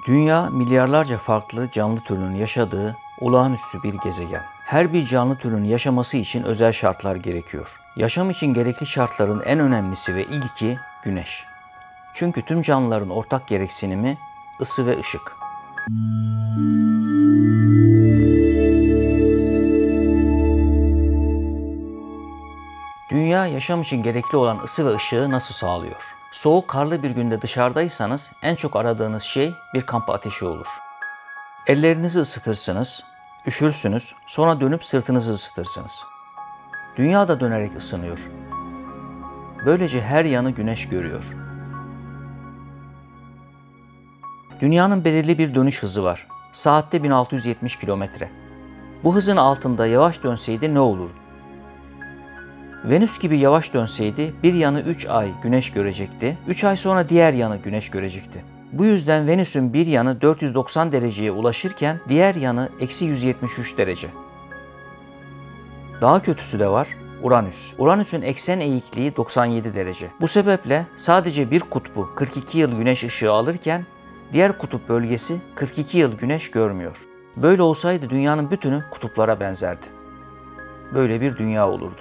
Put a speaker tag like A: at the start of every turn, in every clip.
A: Dünya milyarlarca farklı canlı türünün yaşadığı olağanüstü bir gezegen. Her bir canlı türünün yaşaması için özel şartlar gerekiyor. Yaşam için gerekli şartların en önemlisi ve ilki Güneş. Çünkü tüm canlıların ortak gereksinimi ısı ve ışık. Dünya yaşam için gerekli olan ısı ve ışığı nasıl sağlıyor? Soğuk, karlı bir günde dışarıdaysanız en çok aradığınız şey bir kamp ateşi olur. Ellerinizi ısıtırsınız, üşürsünüz, sonra dönüp sırtınızı ısıtırsınız. Dünya da dönerek ısınıyor. Böylece her yanı güneş görüyor. Dünyanın belirli bir dönüş hızı var. Saatte 1670 kilometre. Bu hızın altında yavaş dönseydi ne olurdu? Venüs gibi yavaş dönseydi bir yanı 3 ay güneş görecekti, 3 ay sonra diğer yanı güneş görecekti. Bu yüzden Venüs'ün bir yanı 490 dereceye ulaşırken diğer yanı eksi 173 derece. Daha kötüsü de var, Uranüs. Uranüs'ün eksen eğikliği 97 derece. Bu sebeple sadece bir kutbu 42 yıl güneş ışığı alırken diğer kutup bölgesi 42 yıl güneş görmüyor. Böyle olsaydı dünyanın bütünü kutuplara benzerdi. Böyle bir dünya olurdu.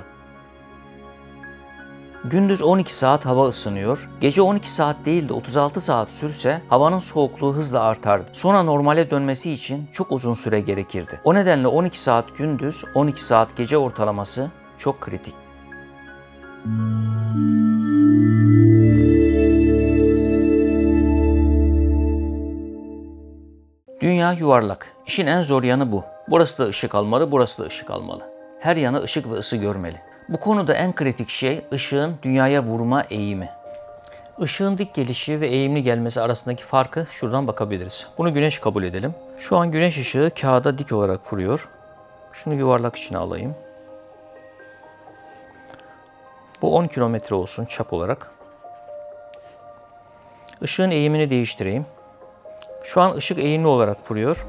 A: Gündüz 12 saat hava ısınıyor, gece 12 saat değil de 36 saat sürse havanın soğukluğu hızla artardı. Sonra normale dönmesi için çok uzun süre gerekirdi. O nedenle 12 saat gündüz, 12 saat gece ortalaması çok kritik. Dünya yuvarlak. İşin en zor yanı bu. Burası da ışık almalı, burası da ışık almalı. Her yanı ışık ve ısı görmeli. Bu konuda en kritik şey ışığın dünyaya vurma eğimi. Işığın dik gelişi ve eğimli gelmesi arasındaki farkı şuradan bakabiliriz. Bunu güneş kabul edelim. Şu an güneş ışığı kağıda dik olarak vuruyor. Şunu yuvarlak içine alayım. Bu 10 kilometre olsun çap olarak. Işığın eğimini değiştireyim. Şu an ışık eğimli olarak vuruyor.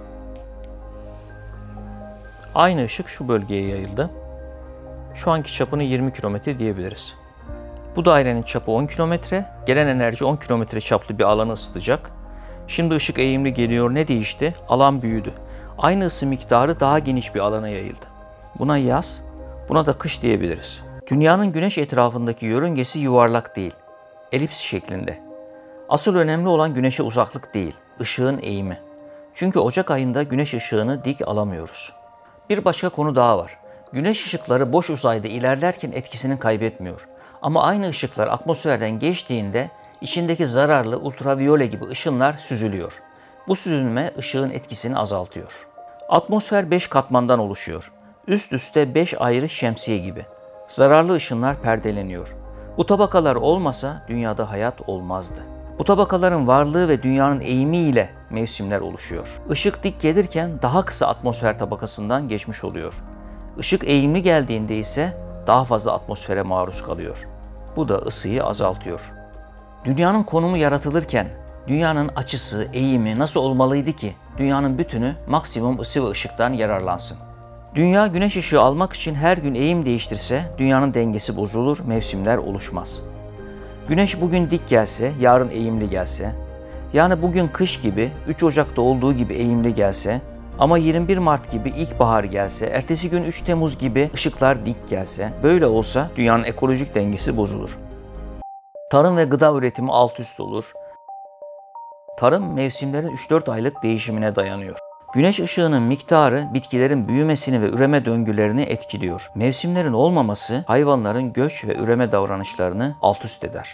A: Aynı ışık şu bölgeye yayıldı. Şu anki çapını 20 kilometre diyebiliriz. Bu dairenin çapı 10 kilometre. Gelen enerji 10 kilometre çaplı bir alanı ısıtacak. Şimdi ışık eğimli geliyor. Ne değişti? Alan büyüdü. Aynı ısı miktarı daha geniş bir alana yayıldı. Buna yaz, buna da kış diyebiliriz. Dünyanın güneş etrafındaki yörüngesi yuvarlak değil, elips şeklinde. Asıl önemli olan güneşe uzaklık değil, ışığın eğimi. Çünkü Ocak ayında güneş ışığını dik alamıyoruz. Bir başka konu daha var. Güneş ışıkları boş uzayda ilerlerken etkisini kaybetmiyor. Ama aynı ışıklar atmosferden geçtiğinde içindeki zararlı ultraviyole gibi ışınlar süzülüyor. Bu süzülme ışığın etkisini azaltıyor. Atmosfer 5 katmandan oluşuyor. Üst üste 5 ayrı şemsiye gibi. Zararlı ışınlar perdeleniyor. Bu tabakalar olmasa dünyada hayat olmazdı. Bu tabakaların varlığı ve dünyanın eğimiyle mevsimler oluşuyor. Işık dik gelirken daha kısa atmosfer tabakasından geçmiş oluyor. Işık eğimli geldiğinde ise daha fazla atmosfere maruz kalıyor. Bu da ısıyı azaltıyor. Dünyanın konumu yaratılırken dünyanın açısı, eğimi nasıl olmalıydı ki dünyanın bütünü maksimum ısı ve ışıktan yararlansın? Dünya güneş ışığı almak için her gün eğim değiştirse dünyanın dengesi bozulur, mevsimler oluşmaz. Güneş bugün dik gelse, yarın eğimli gelse, yani bugün kış gibi 3 Ocak'ta olduğu gibi eğimli gelse ama 21 Mart gibi ilkbahar gelse, ertesi gün 3 Temmuz gibi ışıklar dik gelse, böyle olsa dünyanın ekolojik dengesi bozulur. Tarım ve gıda üretimi alt üst olur. Tarım mevsimlerin 3-4 aylık değişimine dayanıyor. Güneş ışığının miktarı bitkilerin büyümesini ve üreme döngülerini etkiliyor. Mevsimlerin olmaması hayvanların göç ve üreme davranışlarını alt üst eder.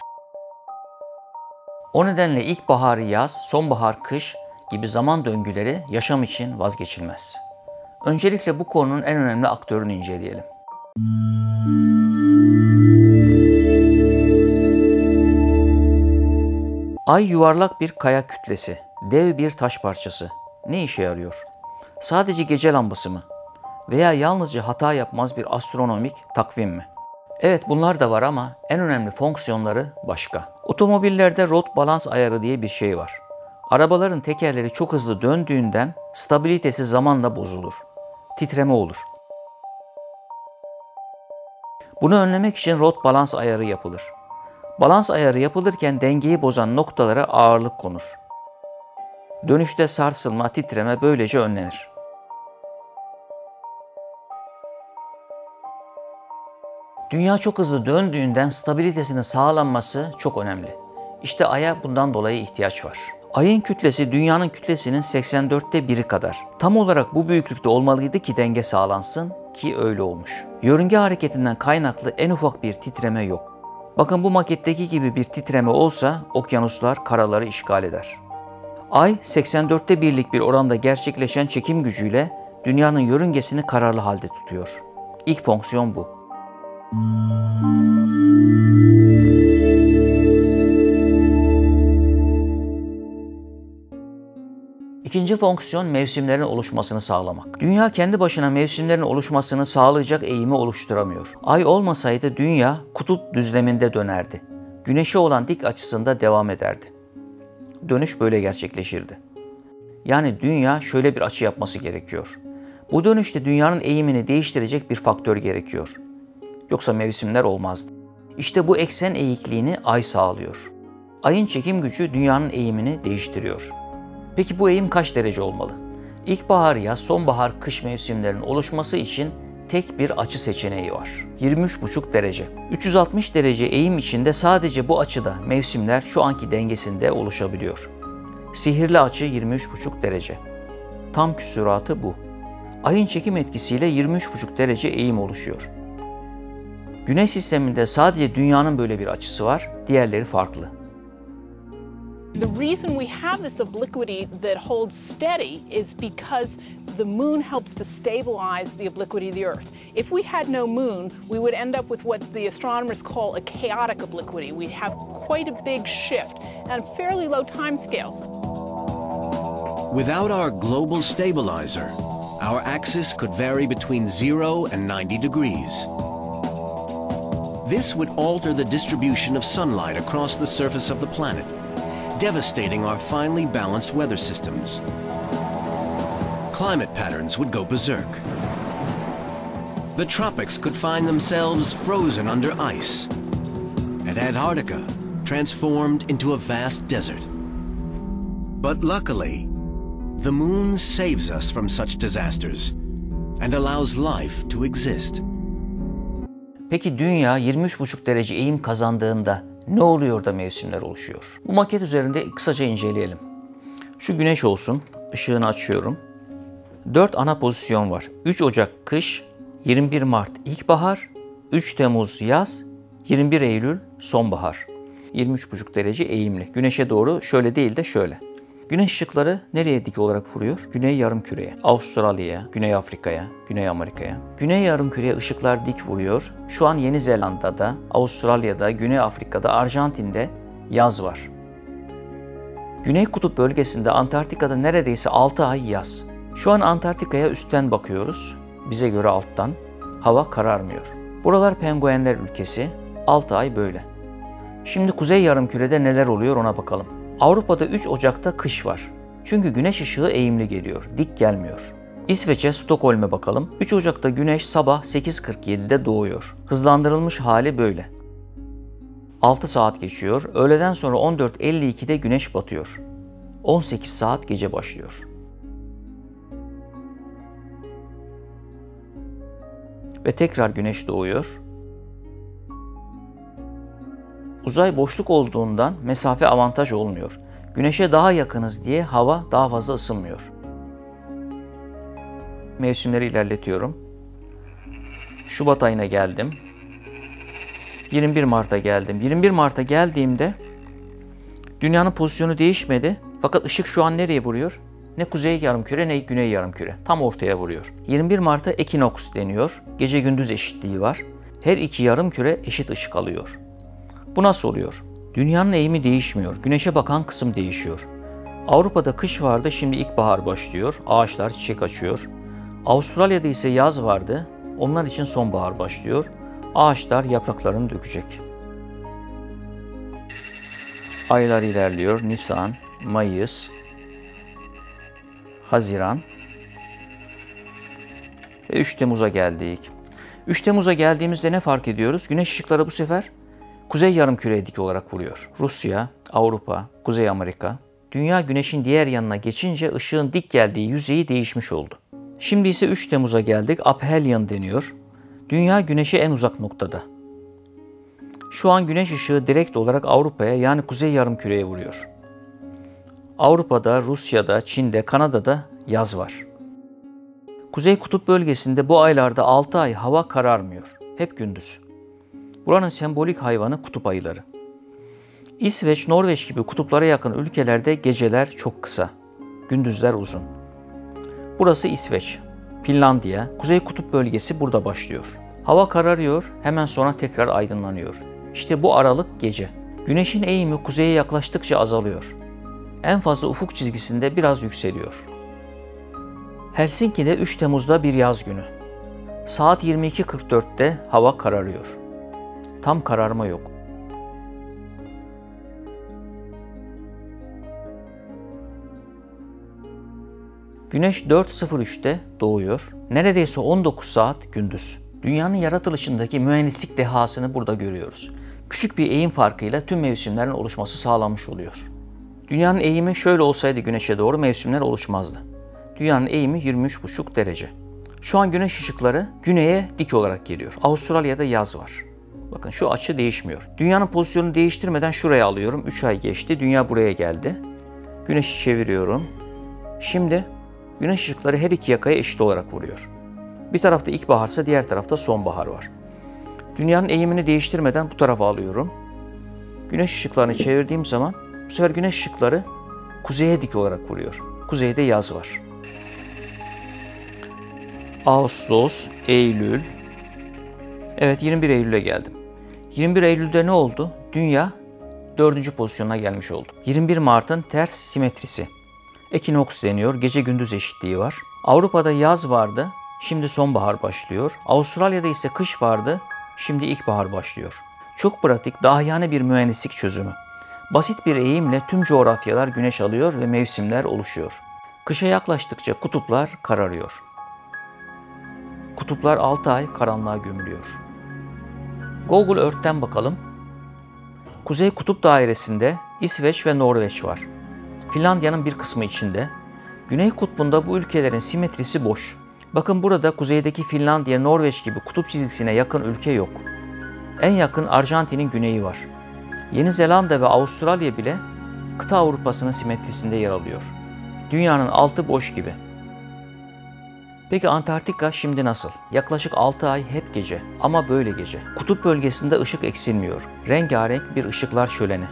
A: O nedenle ilkbahar yaz, sonbahar kış gibi zaman döngüleri yaşam için vazgeçilmez. Öncelikle bu konunun en önemli aktörünü inceleyelim. Ay yuvarlak bir kaya kütlesi, dev bir taş parçası. Ne işe yarıyor? Sadece gece lambası mı? Veya yalnızca hata yapmaz bir astronomik takvim mi? Evet, bunlar da var ama en önemli fonksiyonları başka. Otomobillerde rot balans ayarı diye bir şey var. Arabaların tekerleri çok hızlı döndüğünden stabilitesi zamanla bozulur. Titreme olur. Bunu önlemek için rot balans ayarı yapılır. Balans ayarı yapılırken dengeyi bozan noktalara ağırlık konur. Dönüşte sarsılma, titreme böylece önlenir. Dünya çok hızlı döndüğünden stabilitesinin sağlanması çok önemli. İşte Ay'a bundan dolayı ihtiyaç var. Ay'ın kütlesi Dünya'nın kütlesinin 84'te 1'i kadar. Tam olarak bu büyüklükte olmalıydı ki denge sağlansın, ki öyle olmuş. Yörünge hareketinden kaynaklı en ufak bir titreme yok. Bakın bu maketteki gibi bir titreme olsa okyanuslar karaları işgal eder. Ay 84'te 1'lik bir oranda gerçekleşen çekim gücüyle Dünya'nın yörüngesini kararlı halde tutuyor. İlk fonksiyon bu. İkinci fonksiyon mevsimlerin oluşmasını sağlamak. Dünya kendi başına mevsimlerin oluşmasını sağlayacak eğimi oluşturamıyor. Ay olmasaydı Dünya kutup düzleminde dönerdi. Güneşe olan dik açısında devam ederdi. Dönüş böyle gerçekleşirdi. Yani Dünya şöyle bir açı yapması gerekiyor. Bu dönüşte Dünya'nın eğimini değiştirecek bir faktör gerekiyor. Yoksa mevsimler olmazdı. İşte bu eksen eğikliğini Ay sağlıyor. Ayın çekim gücü Dünya'nın eğimini değiştiriyor. Peki bu eğim kaç derece olmalı? İlkbahar, yaz, sonbahar, kış mevsimlerinin oluşması için tek bir açı seçeneği var. 23,5 derece. 360 derece eğim içinde sadece bu açıda mevsimler şu anki dengesinde oluşabiliyor. Sihirli açı 23,5 derece. Tam küsuratı bu. Ayın çekim etkisiyle 23,5 derece eğim oluşuyor. Güneş sisteminde sadece Dünya'nın böyle bir açısı var, diğerleri farklı.
B: The reason we have this obliquity that holds steady is because the moon helps to stabilize the obliquity of the Earth. If we had no moon, we would end up with what the astronomers call a chaotic obliquity. We'd have quite a big shift and fairly low timescales.
C: Without our global stabilizer, our axis could vary between 0 and 90 degrees. This would alter the distribution of sunlight across the surface of the planet, devastating our finely balanced weather systems. Climate patterns would go berserk. The tropics could find themselves frozen under ice, and Antarctica transformed into a vast desert. But luckily, the moon saves us from such disasters and allows life to exist.
A: Peki Dünya 23,5 derece eğim kazandığında ne oluyor da mevsimler oluşuyor? Bu maket üzerinde kısaca inceleyelim. Şu Güneş olsun, ışığını açıyorum. 4 ana pozisyon var. 3 Ocak kış, 21 Mart ilkbahar, 3 Temmuz yaz, 21 Eylül sonbahar. 23,5 derece eğimli. Güneşe doğru şöyle değil de şöyle. Güneş ışıkları nereye dik olarak vuruyor? Güney yarımküreye, Avustralya'ya, Güney Afrika'ya, Güney Amerika'ya. Güney yarımküreye ışıklar dik vuruyor. Şu an Yeni Zelanda'da, Avustralya'da, Güney Afrika'da, Arjantin'de yaz var. Güney kutup bölgesinde Antarktika'da neredeyse 6 ay yaz. Şu an Antarktika'ya üstten bakıyoruz. Bize göre alttan. Hava kararmıyor. Buralar penguenler ülkesi. 6 ay böyle. Şimdi Kuzey Yarımküre'de neler oluyor ona bakalım. Avrupa'da 3 Ocak'ta kış var. Çünkü güneş ışığı eğimli geliyor, dik gelmiyor. İsveç'e, Stockholm'e bakalım. 3 Ocak'ta güneş sabah 8:47'de doğuyor. Hızlandırılmış hali böyle. 6 saat geçiyor. Öğleden sonra 14:52'de güneş batıyor. 18 saat gece başlıyor. Ve tekrar güneş doğuyor. Uzay boşluk olduğundan mesafe avantaj olmuyor. Güneşe daha yakınız diye hava daha fazla ısınmıyor. Mevsimleri ilerletiyorum. Şubat ayına geldim. 21 Mart'a geldim. 21 Mart'a geldiğimde Dünya'nın pozisyonu değişmedi. Fakat ışık şu an nereye vuruyor? Ne kuzey yarımküre ne güney yarımküre. Tam ortaya vuruyor. 21 Mart'a ekinoks deniyor. Gece gündüz eşitliği var. Her iki yarımküre eşit ışık alıyor. Bu nasıl oluyor? Dünyanın eğimi değişmiyor. Güneşe bakan kısım değişiyor. Avrupa'da kış vardı, şimdi ilkbahar başlıyor. Ağaçlar çiçek açıyor. Avustralya'da ise yaz vardı. Onlar için sonbahar başlıyor. Ağaçlar yapraklarını dökecek. Aylar ilerliyor. Nisan, Mayıs, Haziran ve 3 Temmuz'a geldik. 3 Temmuz'a geldiğimizde ne fark ediyoruz? Güneş ışıkları bu sefer Kuzey Yarımküre'ye dik olarak vuruyor. Rusya, Avrupa, Kuzey Amerika, Dünya Güneş'in diğer yanına geçince ışığın dik geldiği yüzeyi değişmiş oldu. Şimdi ise 3 Temmuz'a geldik. Aphelion deniyor. Dünya Güneş'e en uzak noktada. Şu an güneş ışığı direkt olarak Avrupa'ya yani Kuzey Yarımküre'ye vuruyor. Avrupa'da, Rusya'da, Çin'de, Kanada'da yaz var. Kuzey Kutup bölgesinde bu aylarda 6 ay hava kararmıyor. Hep gündüz. Buranın sembolik hayvanı kutup ayıları. İsveç, Norveç gibi kutuplara yakın ülkelerde geceler çok kısa, gündüzler uzun. Burası İsveç, Finlandiya, Kuzey Kutup bölgesi burada başlıyor. Hava kararıyor, hemen sonra tekrar aydınlanıyor. İşte bu aralık gece. Güneşin eğimi kuzeye yaklaştıkça azalıyor. En fazla ufuk çizgisinde biraz yükseliyor. Helsinki'de 3 Temmuz'da bir yaz günü. Saat 22.44'te hava kararıyor. Tam kararma yok. Güneş 4.03'te doğuyor. Neredeyse 19 saat gündüz. Dünyanın yaratılışındaki mühendislik dehasını burada görüyoruz. Küçük bir eğim farkıyla tüm mevsimlerin oluşması sağlanmış oluyor. Dünyanın eğimi şöyle olsaydı güneşe doğru mevsimler oluşmazdı. Dünyanın eğimi 23,5 derece. Şu an güneş ışıkları güneye dik olarak geliyor. Avustralya'da yaz var. Bakın şu açı değişmiyor. Dünyanın pozisyonunu değiştirmeden şuraya alıyorum. 3 ay geçti. Dünya buraya geldi. Güneşi çeviriyorum. Şimdi güneş ışıkları her iki yakaya eşit olarak vuruyor. Bir tarafta ilkbaharsa diğer tarafta sonbahar var. Dünyanın eğimini değiştirmeden bu tarafa alıyorum. Güneş ışıklarını çevirdiğim zaman bu sefer güneş ışıkları kuzeye dik olarak vuruyor. Kuzeyde yaz var. Ağustos, Eylül. Evet 21 Eylül'e geldim. 21 Eylül'de ne oldu? Dünya 4. pozisyona gelmiş oldu. 21 Mart'ın ters simetrisi. Ekinoks deniyor. Gece gündüz eşitliği var. Avrupa'da yaz vardı. Şimdi sonbahar başlıyor. Avustralya'da ise kış vardı. Şimdi ilkbahar başlıyor. Çok pratik, dahiyane bir mühendislik çözümü. Basit bir eğimle tüm coğrafyalar güneş alıyor ve mevsimler oluşuyor. Kışa yaklaştıkça kutuplar kararıyor. Kutuplar 6 ay karanlığa gömülüyor. Google Earth'ten bakalım. Kuzey Kutup Dairesi'nde İsveç ve Norveç var. Finlandiya'nın bir kısmı içinde. Güney Kutbu'nda bu ülkelerin simetrisi boş. Bakın burada kuzeydeki Finlandiya, Norveç gibi kutup çizgisine yakın ülke yok. En yakın Arjantin'in güneyi var. Yeni Zelanda ve Avustralya bile kıta Avrupa'sının simetrisinde yer alıyor. Dünyanın altı boş gibi. Peki Antarktika şimdi nasıl? Yaklaşık 6 ay hep gece ama böyle gece. Kutup bölgesinde ışık eksilmiyor. Rengarenk bir ışıklar şöleni.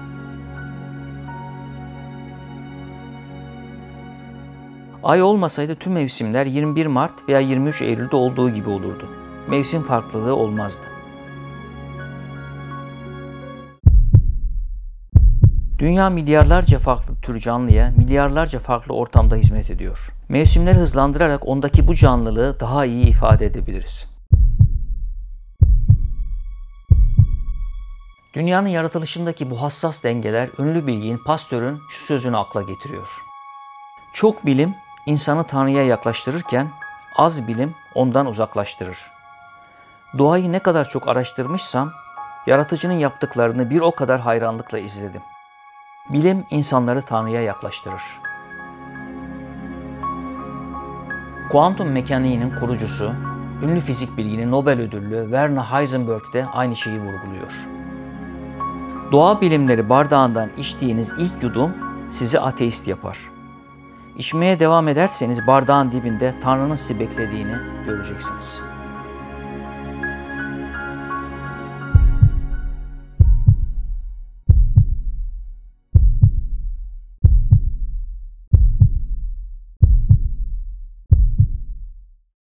A: Ay olmasaydı tüm mevsimler 21 Mart veya 23 Eylül'de olduğu gibi olurdu. Mevsim farklılığı olmazdı. Dünya milyarlarca farklı tür canlıya, milyarlarca farklı ortamda hizmet ediyor. Mevsimleri hızlandırarak ondaki bu canlılığı daha iyi ifade edebiliriz. Dünyanın yaratılışındaki bu hassas dengeler ünlü bilgin Pasteur'ün şu sözünü akla getiriyor. Çok bilim insanı Tanrı'ya yaklaştırırken az bilim ondan uzaklaştırır. Doğayı ne kadar çok araştırmışsam yaratıcının yaptıklarını bir o kadar hayranlıkla izledim. Bilim insanları Tanrı'ya yaklaştırır. Kuantum mekaniğinin kurucusu, ünlü fizik bilgini Nobel ödüllü Werner Heisenberg de aynı şeyi vurguluyor. Doğa bilimleri bardağından içtiğiniz ilk yudum sizi ateist yapar. İçmeye devam ederseniz bardağın dibinde Tanrı'nın sizi beklediğini göreceksiniz.